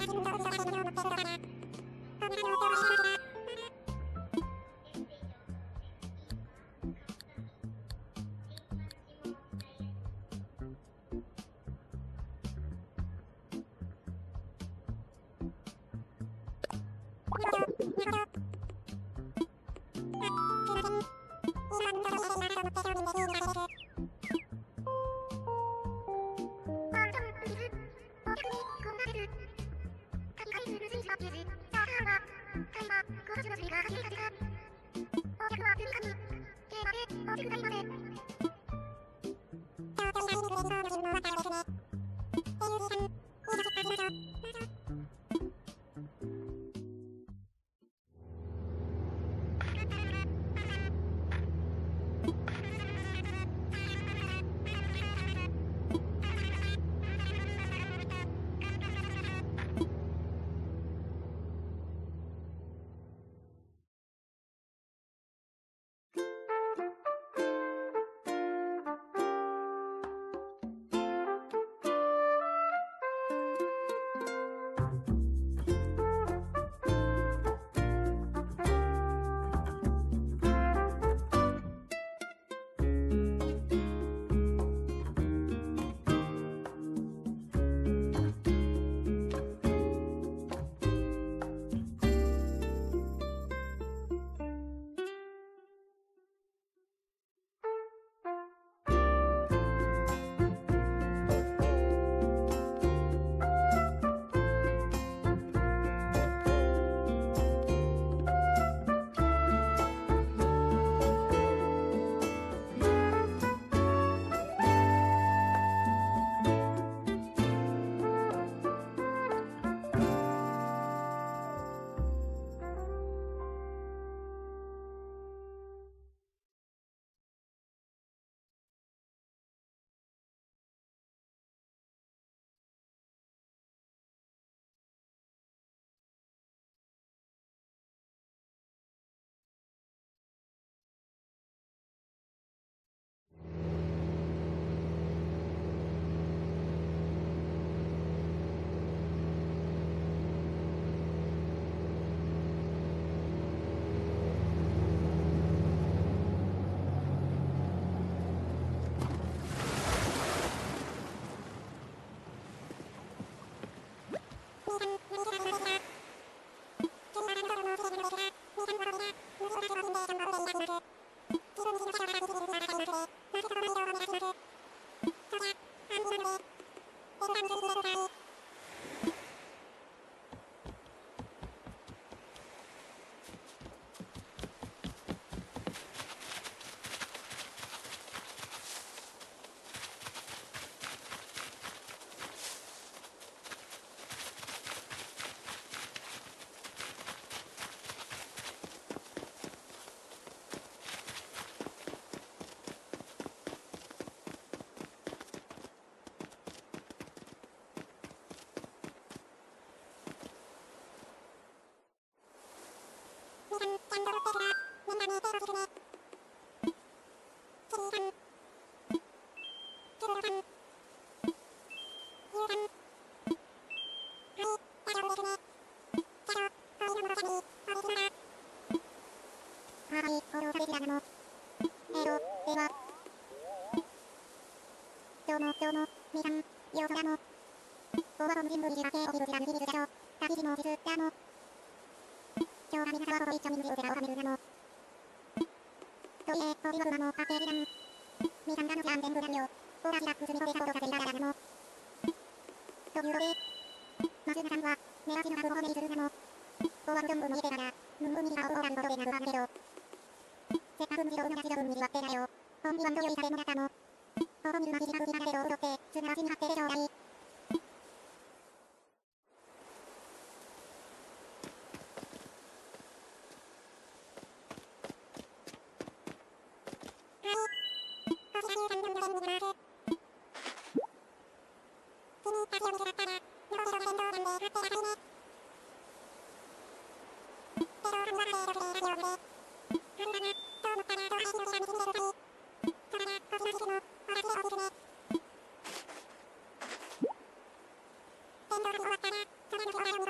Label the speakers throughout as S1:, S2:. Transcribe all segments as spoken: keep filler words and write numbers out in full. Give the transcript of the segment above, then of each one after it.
S1: Thank you.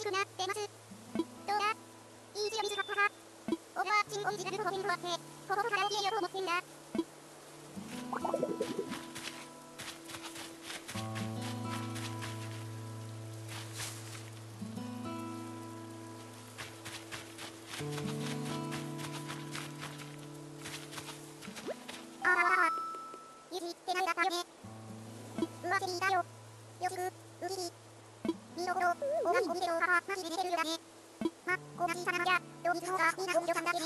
S1: しくなってます。どうだいい字を見つかったか。俺はチンオリジナルの保険とあってここから起きようと思ってんだ。ああ、いじってないだったよね。うわ、セリーだよ。よしく、うひひ。見どころ、同じゴミでの母、マジで出てるよだね。ま、こんな小さなのじゃ、どうにするのか、みんな本所さんだけね。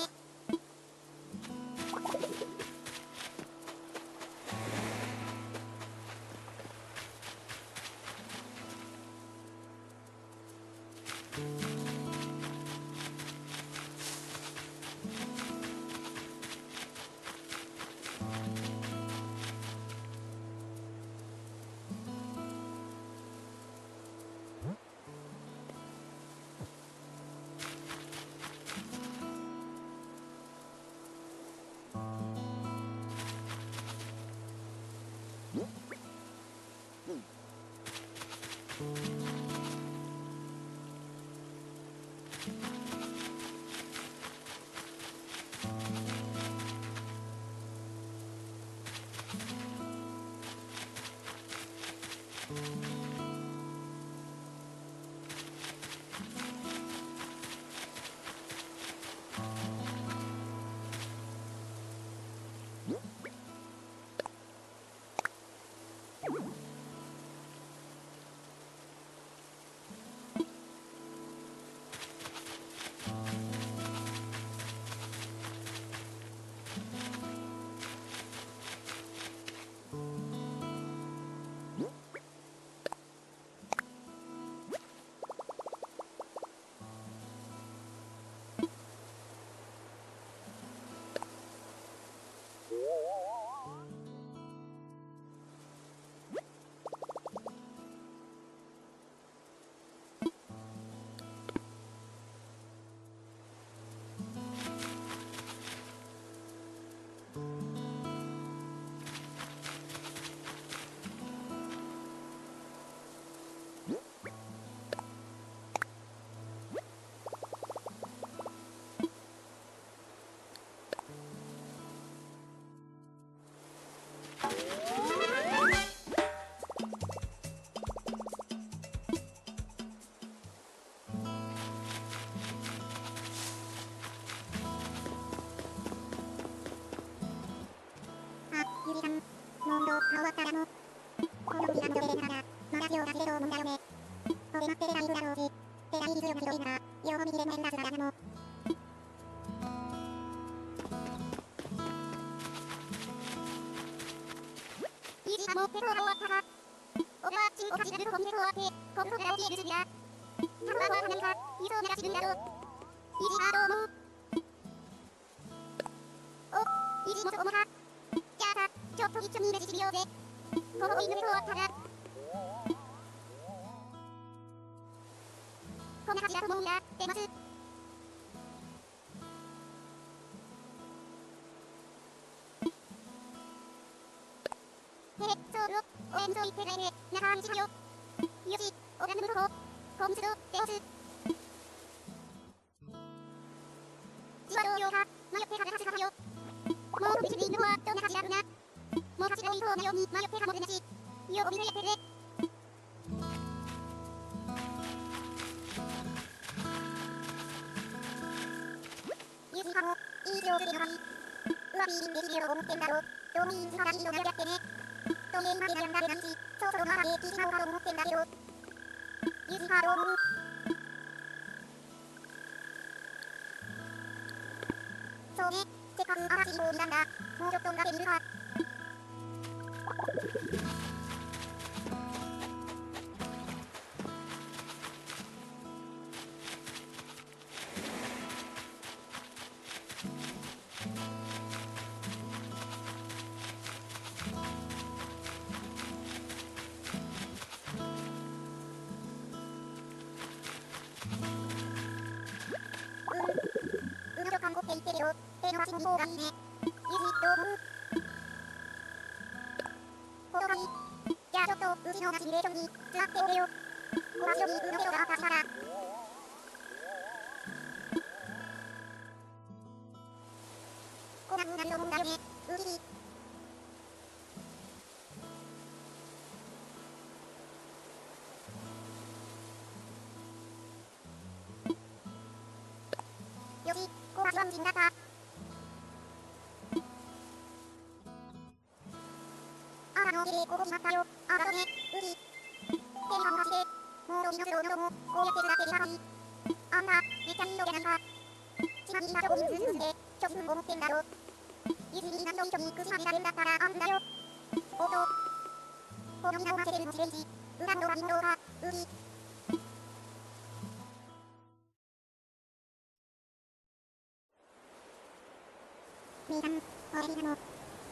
S1: ゆりさん、もう終わったらもう。この時間のレベルなら、まだ用が出ると思うんだよね。これ待ってればいいんだろうし、手がいい必要が広いなら、両方見れないんだすらだなも。いい時間もってそうが終わったか。俺はチンオリジナルのコンビで終わって、ここから起きるすぎだ。タロは何か、言いそうなら知るんだろう。いい時間どう思うお、いい時もそこもか。じゃあさ、ちょっと一緒にイメージしてみようぜ。この追い抜け終わったら。こんな感じだと思うんだ。出ます。へえ、そうよ。おえんそう言ってないね。中道はよ。よし、おがぬむの方。コンスド、デオス。じわどうようか。迷ってからかすかよ。もう飛びすぎるのはどんな感じだろうな。もう勝ちのいい方なように迷ってかもでなし。よう見るやってね。いいかも、いい上手で長い。うわ、ビーリンでひげを思ってんだろ。どうもいいんじからいいのやるやってね。どめまで悩んだれないし、そろそろまだ平気しまおうかと思ってんだけど。ゆずはどう思うそうね、せっかく新しい方になんだ。もうちょっとがけ見るか。うーん、うまちょ韓国って言ってるよ。手の足の方がいいね。ゆず、どう思うほどがいい。じゃあちょっと、うちのなシミュレーションに、座っておれよ。小足よりうのけろが明かしたら。 だよね。うひひ。よし、小橋は無人だった。あらのきれいここしまったよ。あらとね、うひ。手に半端で、もうロミのスローのども、こうやって育てりゃいい。あんな、めっちゃいいのでなんか。ちなみに今どこにズズズで、貯金を持ってんだろ。ゆずり何の人に口までなるんだったらあんだよ。おっと。このみなを混ぜてるのしれんし、裏のはみのろうか、うひ。みーさん、俺みなの。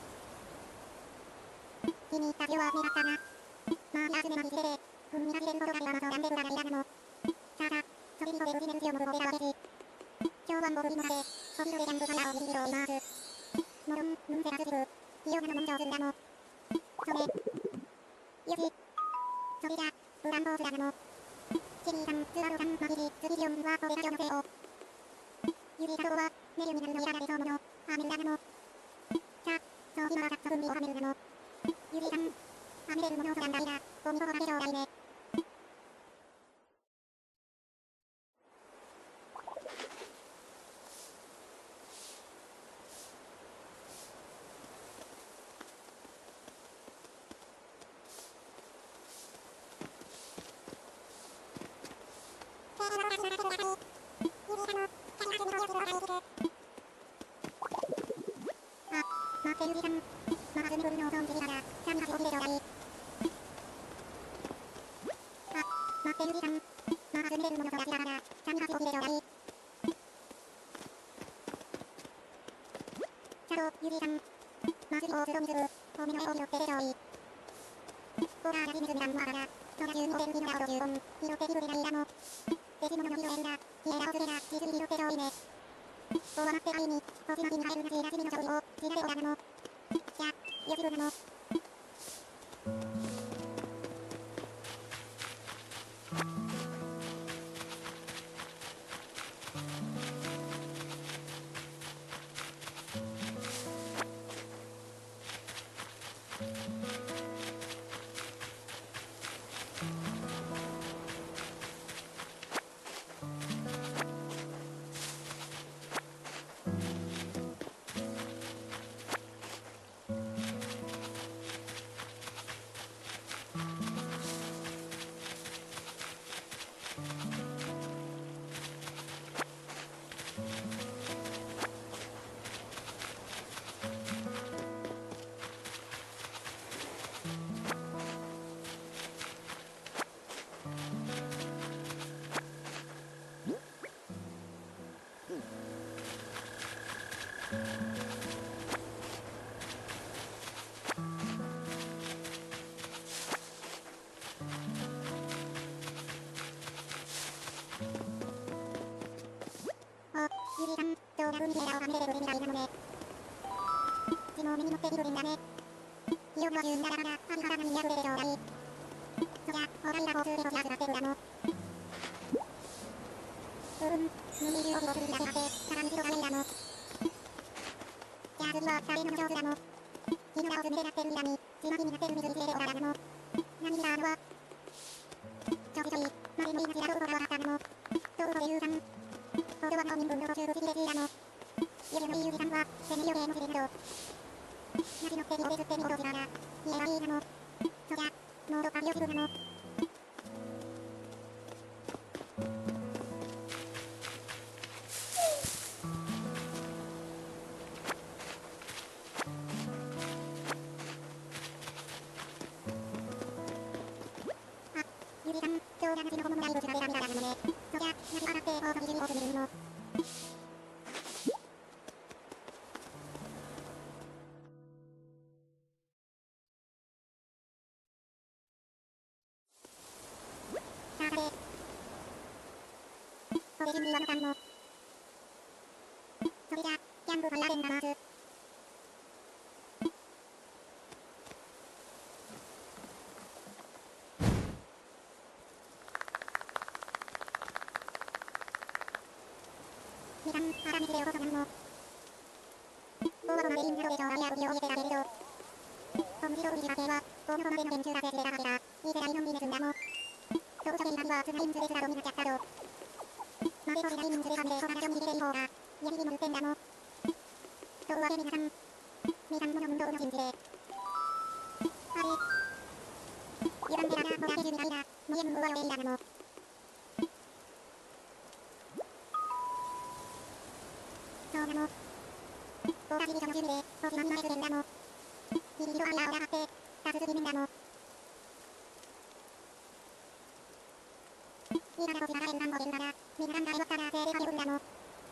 S1: 気に入った字は目だったな。まあ、休めまにきれで、ふんみなじれるほどがいはまそうやんでるだらいらなの。さあさ、それにこれうじめんちをもぐぼでたわけし。今日はもぐりのらで、お昼でキャンプファイヤーを見広います。もろん、うんせらすじぶ。いよなのもんじょうすんだの。それ。よし。それじゃ、ブランボースだなの。チェリーさん、スワロさん、マギリ、スギリオンは俺が今日のせいを。ユリーさんは、メリューになるのいらだれそうもの。アーメンだなの。さあ、そう今はさっそ分離をはめるなの。ユリーさん、はめれるものをそらんだいだ。お見心がけちょうだいね。待ってゆりさん。まずめぐるのを存じながら、ちゃんとしおきでちょうだい。あ、待ってゆりさん。まずめるものとらしながら、ちゃんとしおきでちょうだい。シャドウ、ゆりさん。まずりをスロにする。お目の絵を拾ってでちょうい。ほら、やじめずめらんもあらら。そらじゅうおでんぎのらおろじゅうおん。拾ってきぶれがいいだの。デジモノの拾えるだ。ひえらおすれだ。じずに拾ってちょういね。おわまってあいに、おしまきに入るなしらしみのちょいを、しられおだなの。じゃ、よしぶなの。ゆりさん、どうなるんでらをはめれるべみたいなのね。地も目に持ってみるんだね。よんはじゅうんだから、ありはらなにやるでちょうだい。そりゃ、おらいら交通でとしあずらってるだの。ううん、無理流をするだけあって、さらに広がれいだの。じゃあ次は、誰の上手だの。火のらを積みでなってるんだに、ちまきになってる水にきれでおらだの。何があるわ。ちょいちょい、まれにいなしらどうがわかったなの。どうぞでゆうさん。ほどはの人分の途中口でちいだの。ゆげのいいゆじさんは、せめよげのしれなど。なしのってにおですってにおどしらら。いえばいいなの。そりゃ、もうどっかりよしぶなの。ゆりさん、今日がなしのこの村にぶちられたんだらなのね。そりゃ、なし洗って大掃除に多く見るの。さあさて。これ準備はもたんの。それじゃ、キャンプファイヤーでんだまーす。みかん、あらめしでおこそなんの。大和のでインサロで将来や首を入れてあげるよ。本自動自家製は、このこまでの研究が成立でたから、いい世代のミネスンだも。そうそれ以外は、つらいんずれつらと見なちゃったぞ。までとしないんずれはんで、ほかなちょに入れていい方が、やりにも売ってんだも。というわけ皆さん、みさんもの運動の人事で。あれ。ゆがんでらな、ほらけじゅみたいだ、もえむうわよえいだなも。そうなの。大田事務所の趣味で、星まみまれするんだも。ヒリヒロアイアーをが張って、タスすぎるんだも。いいから星が円盤も出るなら、みんながいろったら手でかけるんだも。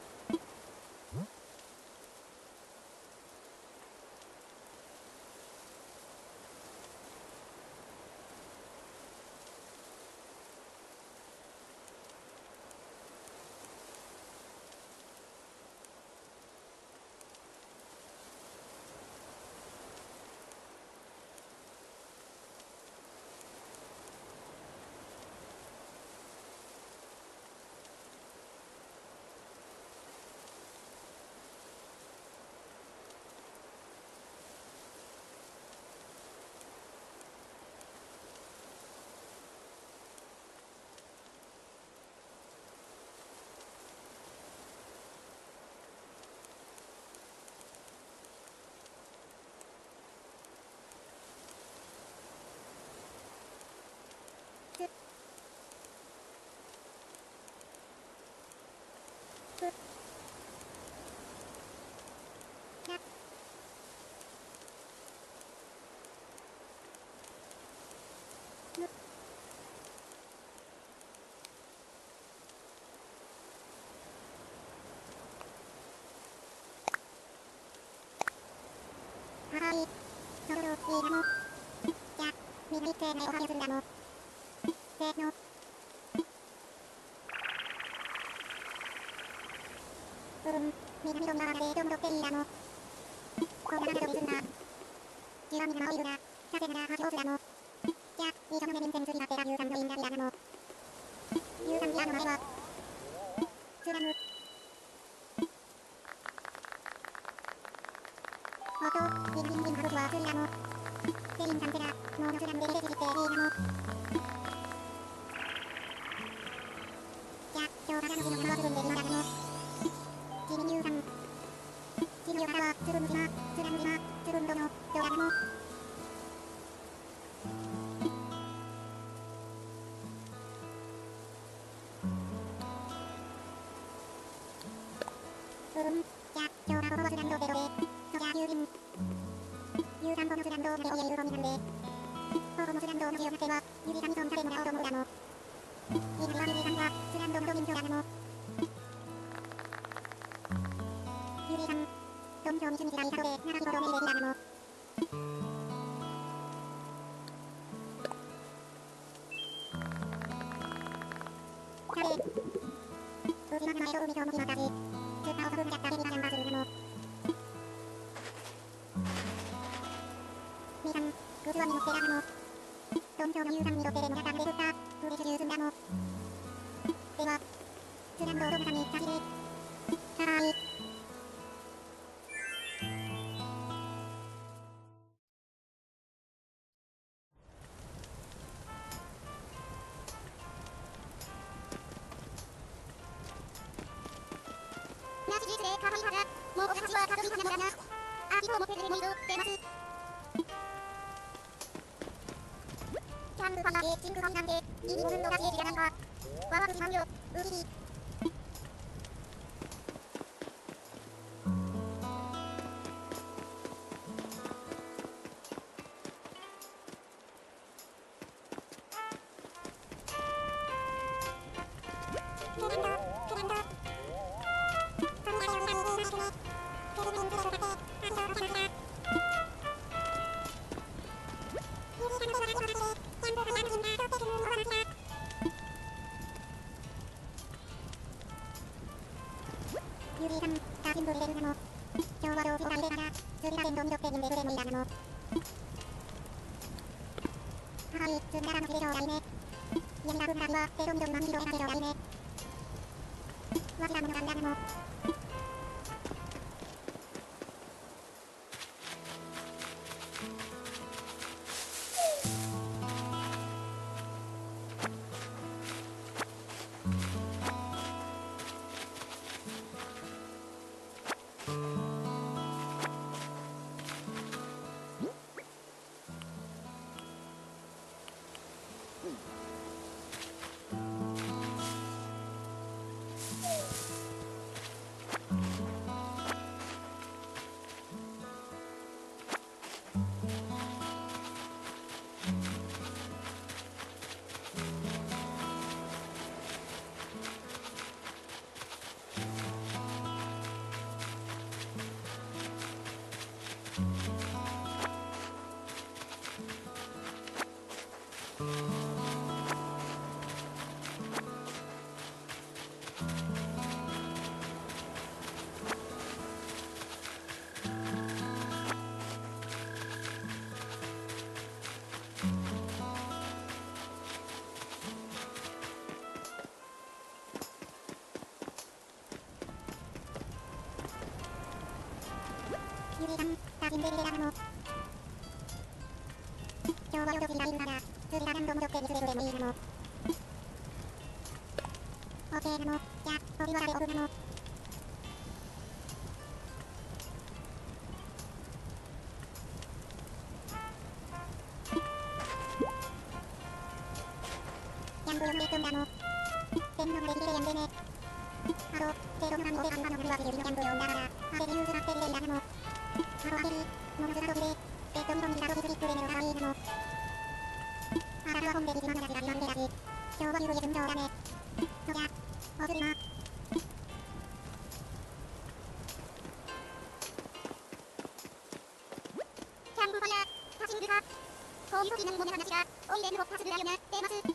S1: はーい。そろそろいいなも。じゃ、みんな行って目をはげすんだも。せーの。うん、南どんな技で今日戻っていいだも。こんな技とリズンだ。じゅうはみなまおいるな、さてなら端をすだも。じゃ、いいしょのねみんせんつぎなってたじゅうさんのインダビアなも。じゅうさんビアの前は、スラム。おっと、ビンビンビンハブジはスリだも。セリンさんてら、もうのスラムで入れちぎっていいなも。じゃ、今日からの日の山は自分で今だなも。ちににゅうさん。地のからは、つるむじま、つらむじま、つるんどの、どらなも。うん、じゃ、今日はここはスランドゼロで、そりゃ郵便。有酸素のスランドをでおえいるゴミなんで。ここのスランドのジオナテは、ゆりさんに損されもらおうと思うだも。いいなりはゆりさんが、スランドのドミン票だなも。ゆりさん、ドミン票に趣味がいいさとで、ならひどどめ入れいだなも。され。うちの名前と海票も決まったし、スーパー遅くなっちゃったベビーがナンバーするなも。みさん、グスワに乗ってらなも。ドミン票のユーさんに乗ってでもたたんで振った、フレッシュジュースんだも。では、スランドをドムさんに差し入れ。はーい。なしジュースでかわいいはず。もうお箸はかぶりはなのだな。あ、人を持ってくるもいる、出ます。キャンプファンだけ、チングファンなんて、いいもんのだしエジやなんか。わわくしまんよ、うひひ。ユリーさん、カーシング入れるなも。今日は上司を入れたら、釣りが電動に乗って銀でそれもいいだなも。はーい、積んだらのしでちょうだいね。闇が踏んだ日は、ゼロミドル万キロ選んでちょうだいね。わしらものなんだなも。 ジンデレレラナモ今日はよどきラインなら次が何度戻って水ででもいいなもオーケーなのじゃ飛び技でオブなのヤング呼んでいくんだの天のできてやんでねハローゼロのなんで半端の振り分けでリのヤング呼んだからあれでユーズなってるでいらなのハローアゲリモノズラドギでベッドミドミラドギスリップでネロガライーなのあらるは本でビジマナラジがリランでだし今日はゆるえ順調だねそりゃおずりなキャンプファイヤーパチングかこういう時何もね話がおいでむほっぱすぐらよな出ます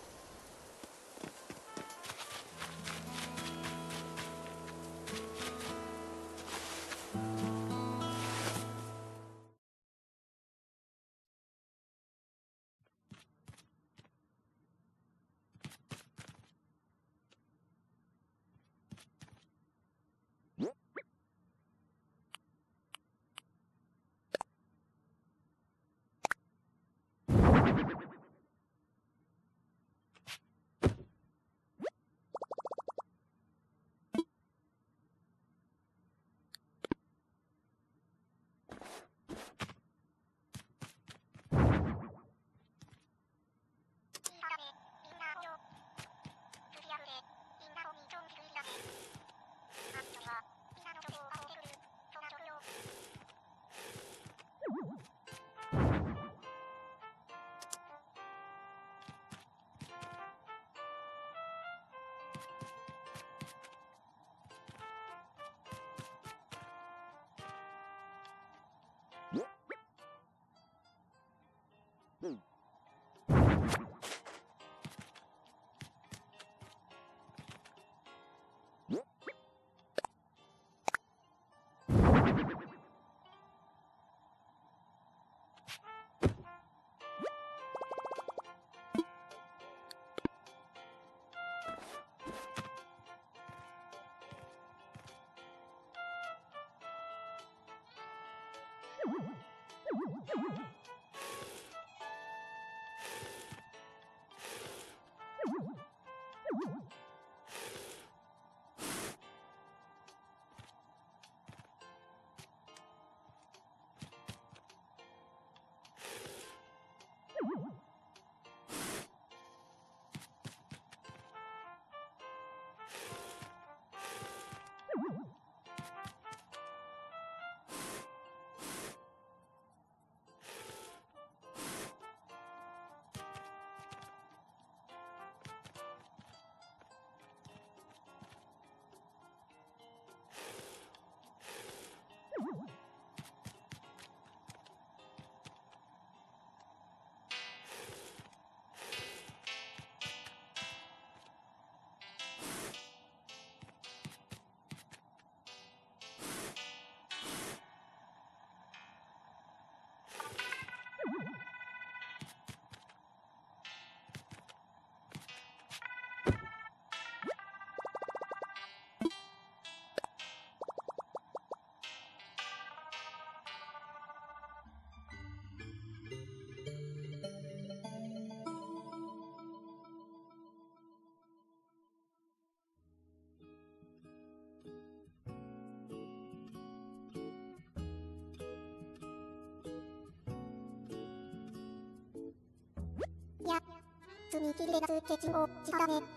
S1: や、積み切りで出すケチンを力ね。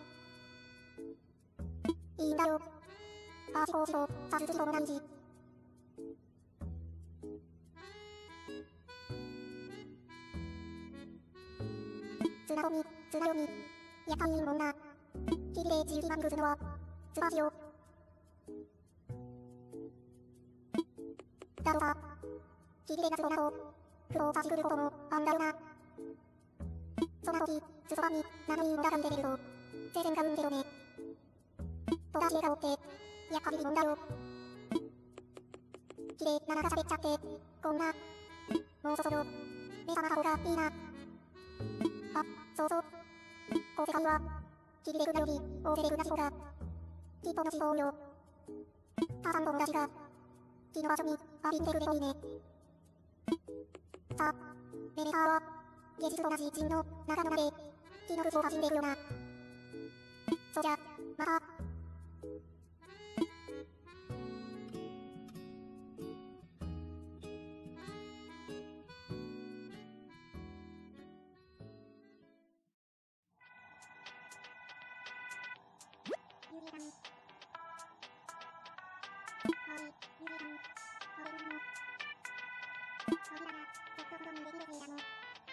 S1: いいんだよ。パーティコーチとサスティコも大事。つなごみ、つなよみ、やかいんもんな。きりでちゆきマングズのは、つばしよ。だろさ。きりでなつごなと、苦労さしくることもあんだよな。そんな時、すそばに、何人がかんでみると、生前がうんけどね。とだし笑顔って、やっぱりいいもんだよ。きれいななんか喋っちゃって、こんな。もうそろそろ、目覚また方がいいな。あ、そうそう。こう世界は、きりでくなより、大勢でくなし方が、きっとのしそうよ。母さんと同じが、きの場所に、浴びんでくれといいね。 さあ、ベネターは、ゲジと同じ陣の中野まで、気の不を始めるよな。そじゃ、また。ゆりやん。はい、ゆりやん。食べるの。おびらが、ちょっとほどにできるせいだの。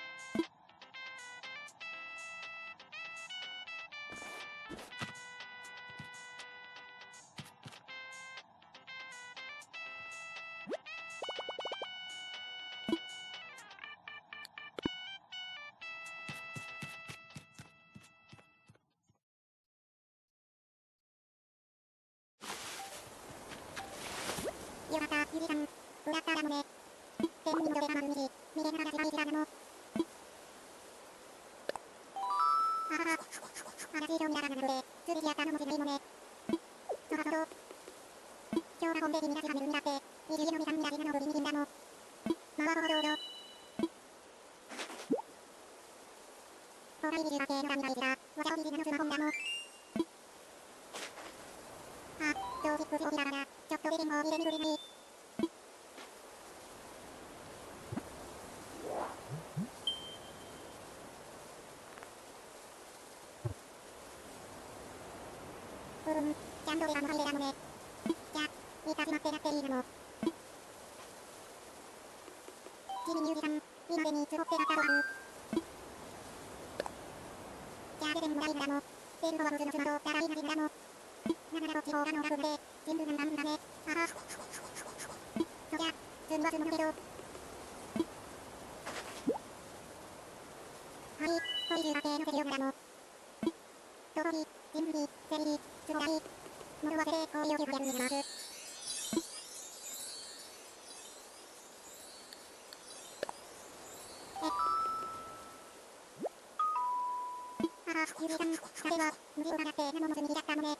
S1: よかった、ゆりさん。裏からもね。天に戻れたまずにし、見れながらしばいじらなの。ははは。話以上にならなので、釣りやったのもしないのね。そろそろ。今日は本で君たちが寝るんだって、にじゅうのみさんに大事なのぶりに銀だの。まあほどほど。ほらいにじゅうだけのラミがいじら、わしゃおにじなのスマホンだの。あ、超ヒップスを見ながら、ちょっとででも見れみるでない。うん、ちゃんとベラの入れだのね。じゃ、見たしまってやっていいなの。君にゆうじさん、今でにつぼってなったとある。じゃあででんもらいんだの。テールドはムズのスマホ、ダライなじんだの。ながらこっち方がのがぶんで、全部なんだんだね。あは。そりゃ、ズンはズンのけど。はい、トイジュだけのせるようだの。とろり、ジンブリ、セリリ、スロダリ。もろわせで氷をギュッギャルにします。あは、ゆりさん、彼は、無事を払ってナノの積みだったのね。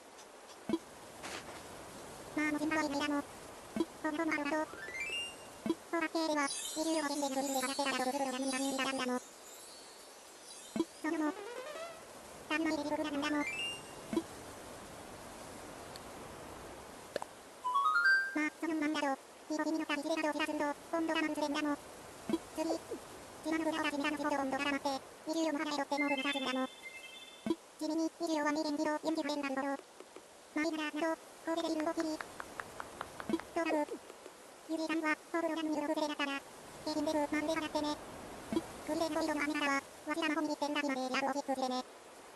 S1: まあ、もじんばはいないだの。ほんともあるだろう。ほら、系では、にじゅうごせんでのリンで払ってただろう、ブルーがみが入院だだんだの。そのも、たんのいで地獄だなんだの。まあ、そのなんだろう。ひろきにのったりひれなどを知らすんと、温度が満つれんだの。次、島の腕を出しみらの仕事温度が黙って、にじゅうよんも払えろってもうぶなさすんだの。地味に、にじゅうよんはにてんにど、よんじゅう円なんだろう。まあいいなら、など、神戸でいる動きに。どうなる？ゆりさんは、ホープログラムによる崩れだから、景品でふ、まんで払ってね。クリレンド色の雨ならは、わしら魔法に行ってんだ日までやるおしっくつれね。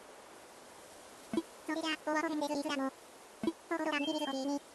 S1: それじゃ、大和編でスイーツだの。ホープログラムに水ゴリーに。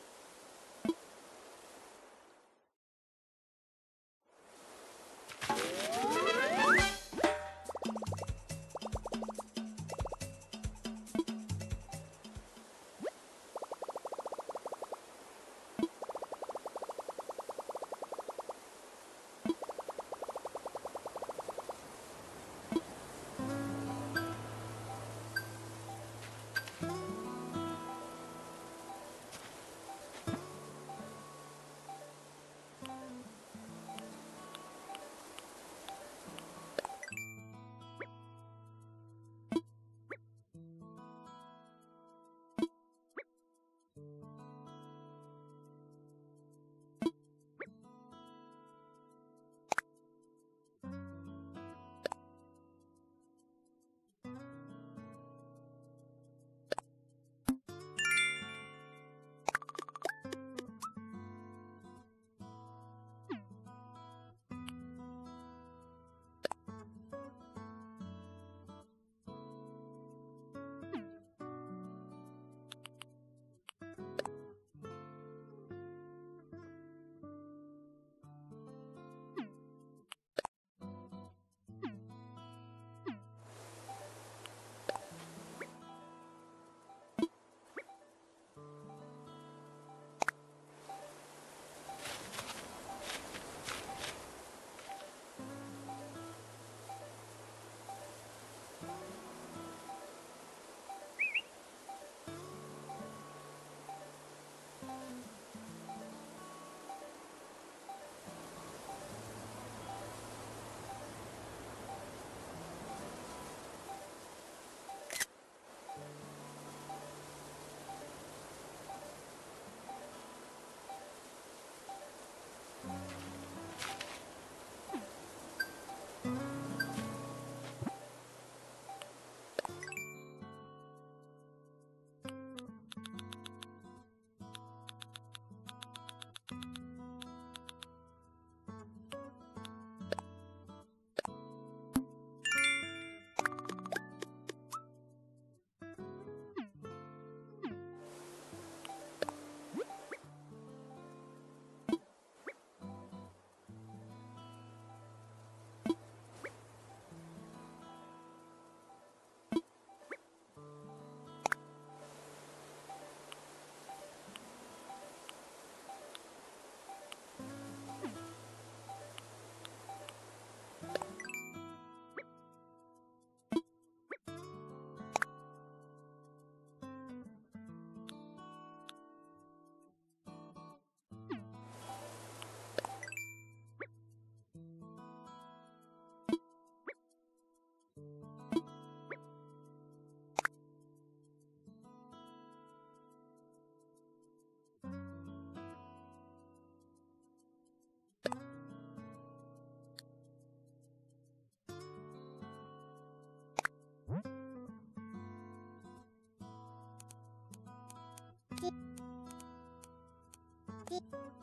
S1: ち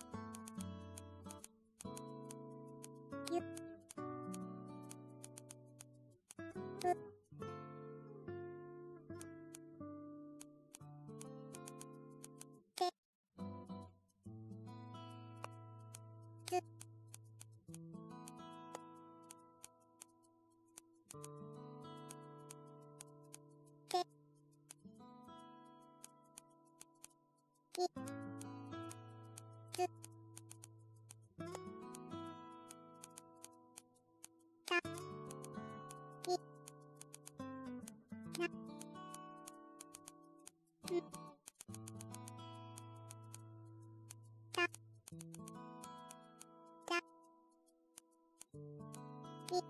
S1: ゆうけつけきつたきなんたたき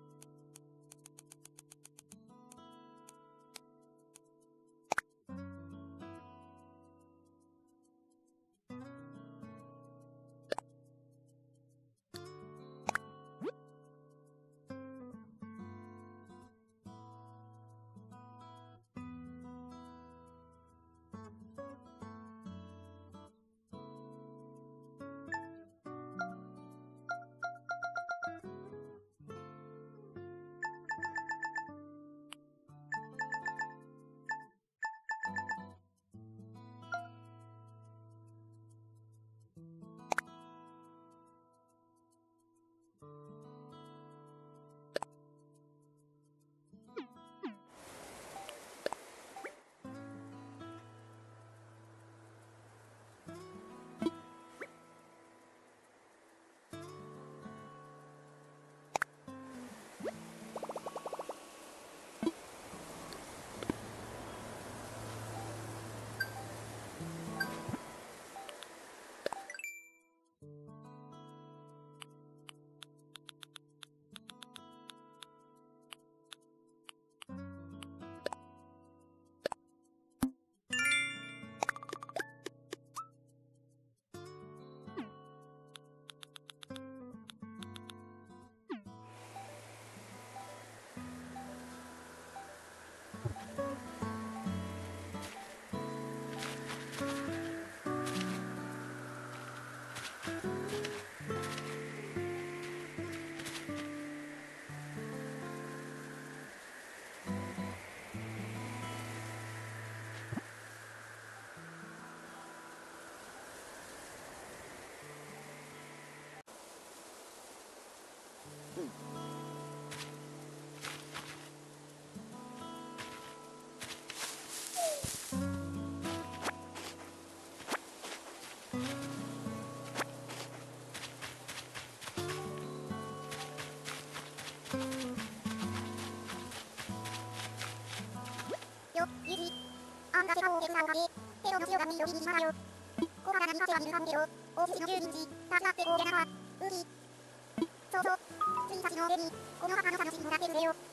S1: よゆきあんたせかをけるさおかげテロの強がみよりにしまだよ小肌にさせは見るかんけど大筋の住人地たちなってこうげなかうきそうそうついたちの上にこの墓の楽しみもだけくれよ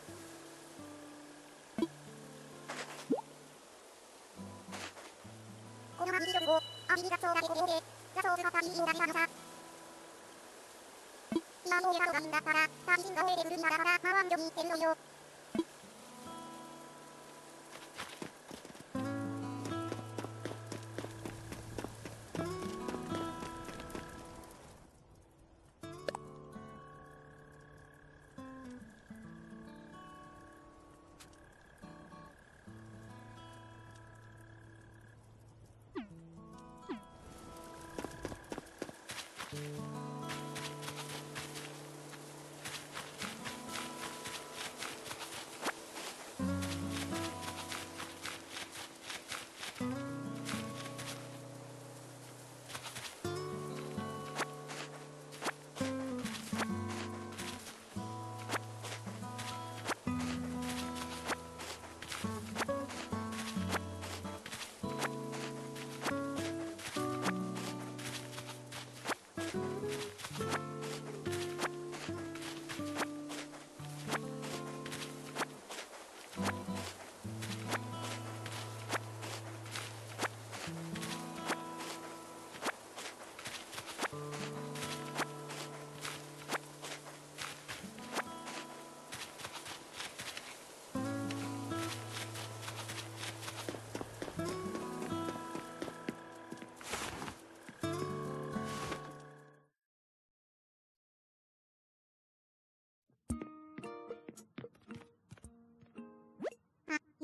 S1: このmagi力をアミリガツオだけこりおけガソを使ったミリをだけなのさ今のゲガトがいいんだったら大臣が終えてくるんだからマワンジョに行ってるのよ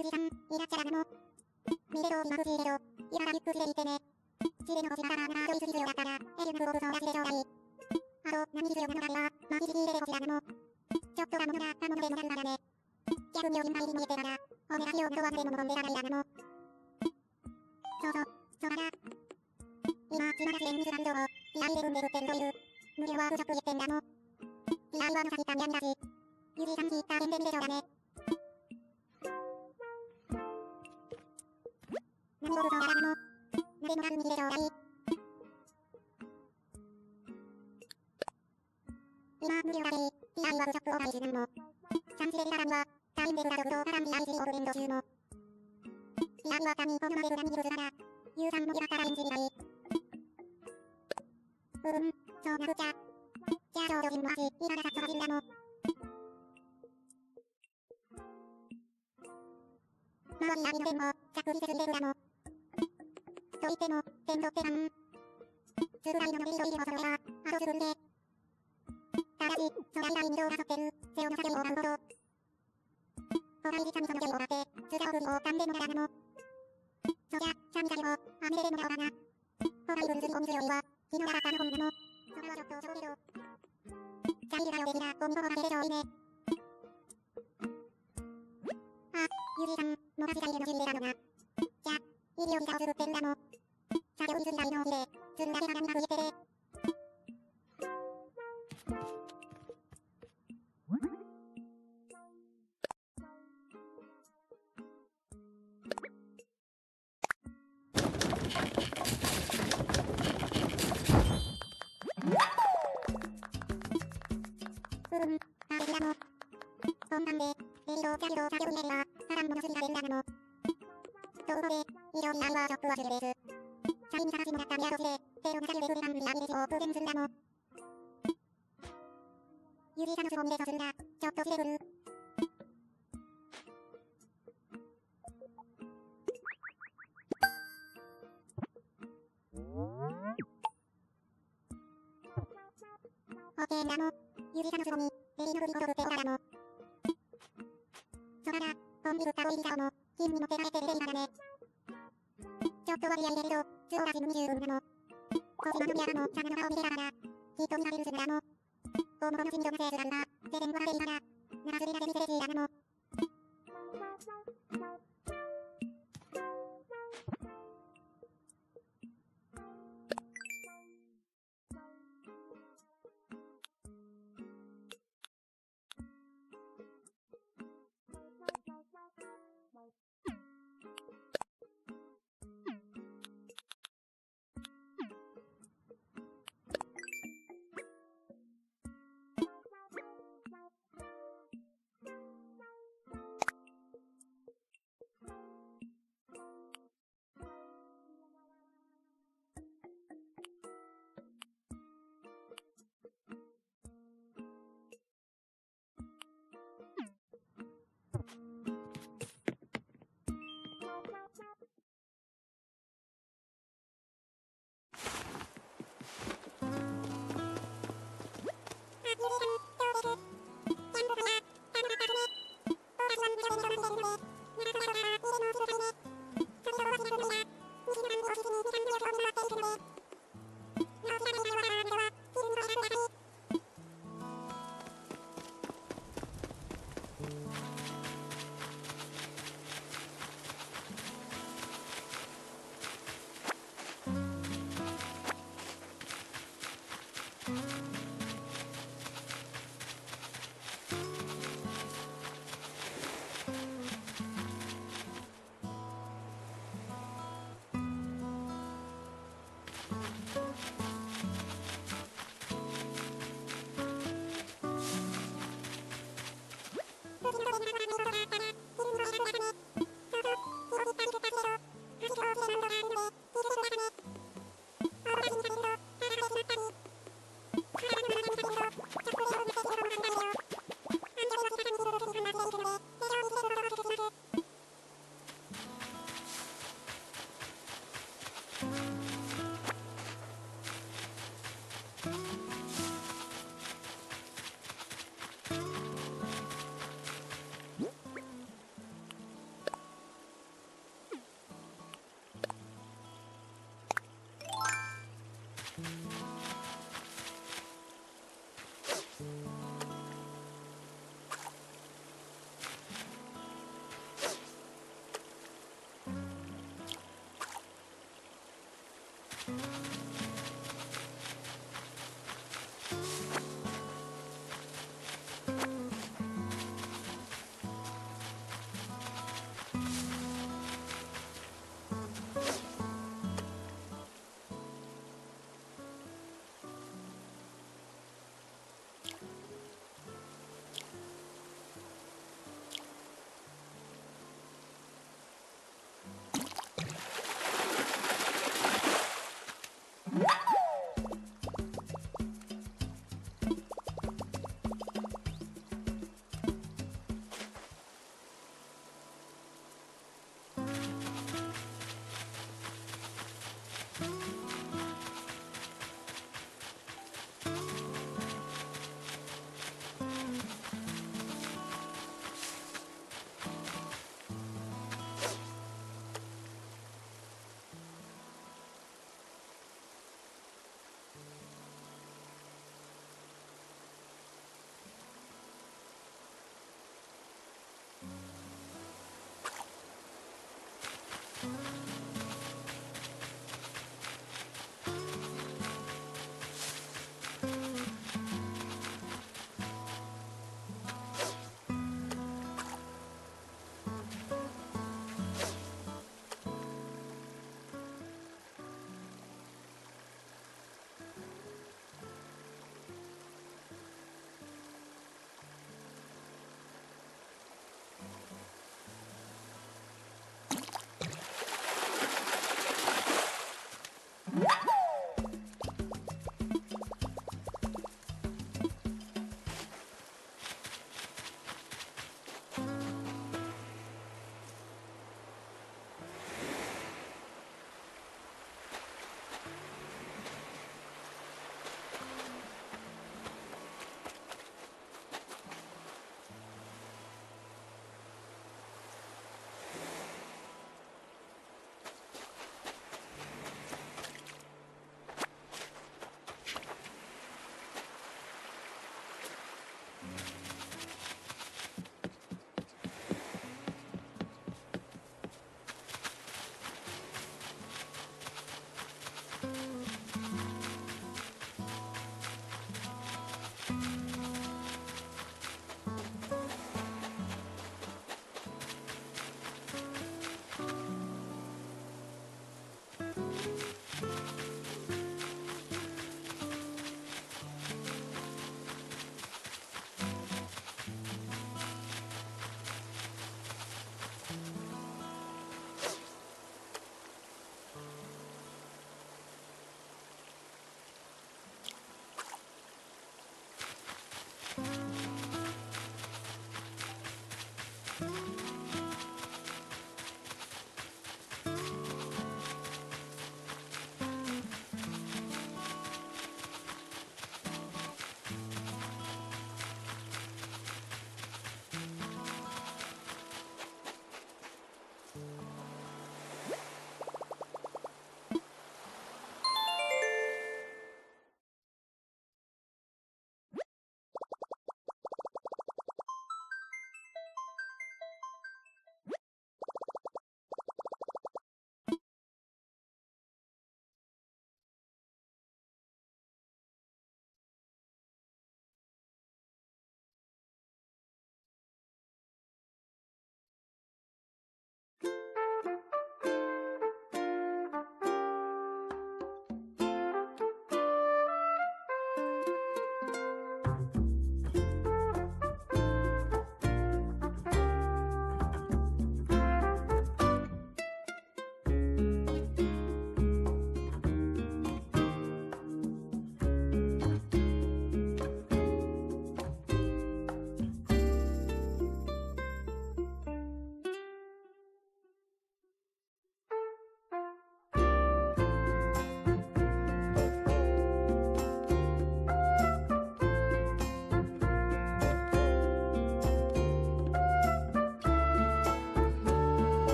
S1: ゆりさん、いらっしゃらなの。見れろ、今藤入れろ。今からゆっくりでいてね。チレの星からなら、ちょいすぎるよだったら、エリュナブログそう出しでちょうだい。あと、何必要なのかは、まあ、ひじ入れでこちらなの。ちょっとは物が、たものでもなるからね。逆にお心配に見えてたら、お願いしようと忘れ物飲んでからいらなの。そうそう、そらだ。今、島田支援水産業を、ピアイで産んでるってんといる。無料は不足言ってんだの。ピアイはまさきたんやみだし。ゆりさん聞いた変でみでしょうだね。何を嘘だらなの。なでもなく見でちょうだい。今、無料だで、ピアイは不足を開始なの。サンチレリララには、タインデルラドグローカランビアイシーオーブエンド中の。ピアイは神、このまで裏にいるずらだ。ユーさんも今からインチみたい。うーん、そうなくちゃ。じゃあ少女人も足、今が殺人だの。周りやみの線も、着離せずに出るだの。と言っても、天井ってなん。つぐらいの伸び色入れもそれは、あとすぐんで。ただし、そら以外に量が沿ってる、背負の作業を買うほど。ほかいじちゃみそのゲイをだって、つがおぶりをかんでもならなの。そじゃ、ちゃみ作業、あみれでもやおらな。ほかいぶんずりお水よりは、日の柄かの本なの。それはちょっとそうけど。じゃいるがよ的な、ゴミの方が出でしょういね。あ、ゆじいさん、もがしがいれのじいれだのな。じゃ、医療費がをするってんだの。作業についたいのをきれ、積んだけが波が増えてて。うーん、あれだの。そんなんで、えいどうキャリド作業にねりは、さらんものすぎがでんだの。ところで、医療費愛はショップは終了です。社員に探しもらった宮戸市で、低度な作業でフル番組やビデオをプーゼンすんだの。ゆじいさんのスボンでとすんだ、ちょっとしてくる。オッケーだの。ゆじいさんのスボに、エリのふりほどるっておらだの。そらだ、コンビぶったおいりさおも、金にも手がえてるデリカだね。ちょっと割合でると、つおだしむに十分なの。小島のビアの魚の顔見てだから、きっと見られるすんだの。大物のしみどのせいすらんだ、手でんごらデリカだ。ならすりだけ見せれちーだなの。